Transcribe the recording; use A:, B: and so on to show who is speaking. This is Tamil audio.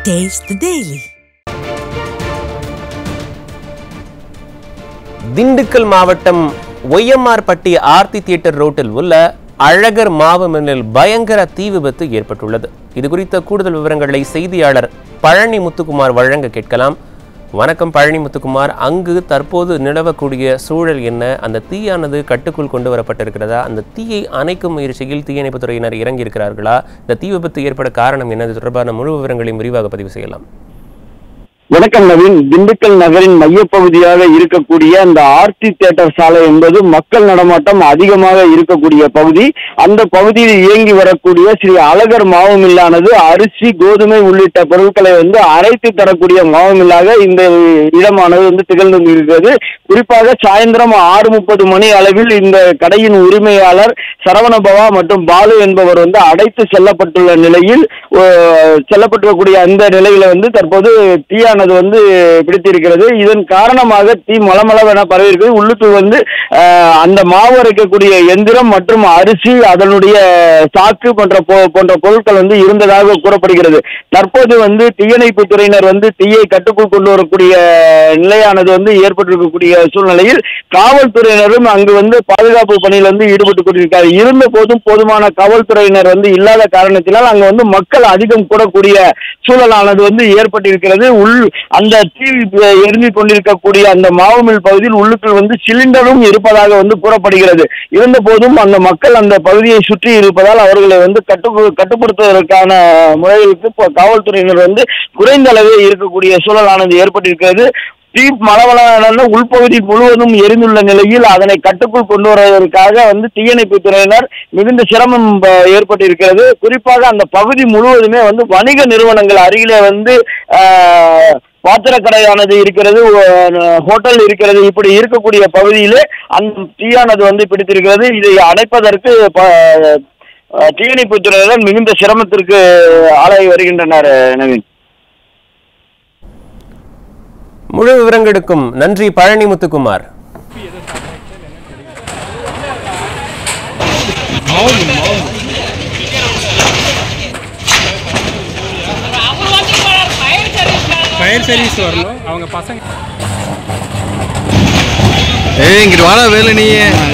A: Taste the Daily.
B: திண்டுக்கல் மாவட்டம் ஒய்எம்ஆர்பட்டி ஆர்த்தி தியேட்டர் ரோட்டில் உள்ள அழகர் மாவு மில்லில் பயங்கர தீ விபத்து ஏற்பட்டுள்ளது. இது குறித்த கூடுதல் விவரங்களை செய்தியாளர் பழனி முத்துக்குமார் வழங்க கேட்கலாம். வணக்கம் பழனி முத்துக்குமார், அங்கு தற்போது நிலவக்கூடிய சூழல் என்ன? அந்த தீயானது கட்டுக்குள் கொண்டு வரப்பட்டிருக்கிறதா? அந்த தீயை அணைக்கும் முயற்சியில் தீயணைப்புத் துறையினர் இறங்கியிருக்கிறார்களா? இந்த தீ விபத்து ஏற்பட காரணம் என்ன? இது தொடர்பான முழு விவரங்களையும் விரிவாக பதிவு செய்யலாம்.
C: வணக்கம் நவீன். திண்டுக்கல் நகரின் மையப்பகுதியாக இருக்கக்கூடிய அந்த ஆர்த்தி தியேட்டர் சாலை என்பது மக்கள் நடமாட்டம் அதிகமாக இருக்கக்கூடிய பகுதி. அந்த பகுதியில் இயங்கி வரக்கூடிய ஸ்ரீ அழகர் மாவு மில்லானது அரிசி, கோதுமை உள்ளிட்ட பொருட்களை அரைத்து தரக்கூடிய மாவு மில்லாக இந்த இடமானது திகழ்ந்து இருக்கிறது. குறிப்பாக சாயந்தரம் 6:30 மணி அளவில் இந்த கடையின் உரிமையாளர் சரவணபவா மற்றும் பாலு என்பவர் அடைத்து செல்லப்பட்டுள்ள நிலையில் செல்லப்பட்டிருக்கக்கூடிய அந்த நிலையில தற்போது தீயான பிடித்திருக்கிறது. இதன் காரணமாக தீ மளமளவென பரவியிருக்கிறது. உள்ளுக்குள் அந்த மாவு அரைக்கக்கூடிய எந்திரம் மற்றும் அரிசி, அதனுடைய சாக்கு போன்ற பொருட்கள் இருந்ததாக கூறப்படுகிறது. தற்போது தீயணைப்பு துறையினர் தீயை கட்டுக்குள் கொண்டு வரக்கூடிய நிலையானது ஏற்பட்டிருக்கக்கூடிய சூழ்நிலையில் காவல்துறையினரும் அங்கு பாதுகாப்பு பணியில் ஈடுபட்டுக் கொண்டிருக்கிறார். இருந்த போதும் போதுமான காவல்துறையினர் இல்லாத காரணத்தினால் அங்கு மக்கள் அதிகம் கூடக்கூடிய சூழலானது ஏற்பட்டிருக்கிறது. அந்த தீ எரிந்து கொண்டிருக்கக்கூடிய அந்த மாவு மில் பகுதியில் உள்ளுக்குள் சிலிண்டரும் இருப்பதாக கூறப்படுகிறது. இருந்த போதும் அந்த மக்கள் அந்த பகுதியை சுற்றி இருப்பதால் அவர்களை கட்டுப்படுத்துவதற்கான முறைகளுக்கு காவல்துறையினர் குறைந்த அளவே இருக்கக்கூடிய சூழலானது ஏற்பட்டிருக்கிறது. தீ மளமளவென உள்பகுதி முழுவதும் எரிந்துள்ள நிலையில் அதனை கட்டுக்குள் கொண்டு வருவதற்காக தீயணைப்பு துறையினர் மிகுந்த சிரமம் ஏற்பட்டிருக்கிறது. குறிப்பாக அந்த பகுதி முழுவதுமே வணிக நிறுவனங்கள் அருகிலே பாத்திரக்கடையானது இருக்கிறது, ஹோட்டல் இருக்கிறது. இப்படி இருக்கக்கூடிய பகுதியிலே அந்த தீயானது பிடித்திருக்கிறது. இதை அணைப்பதற்கு தீயணைப்பு துறையினர் மிகுந்த சிரமத்திற்கு ஆளாகி வருகின்றனர். நவீன்,
B: முழு விவரங்களுக்கும் நன்றி பழனி முத்துக்குமார்.
D: ஃபயர் சர்வீஸ் வரணும் அவங்க பசங்க.
E: இங்கிட்டு வாடா வேலை நீ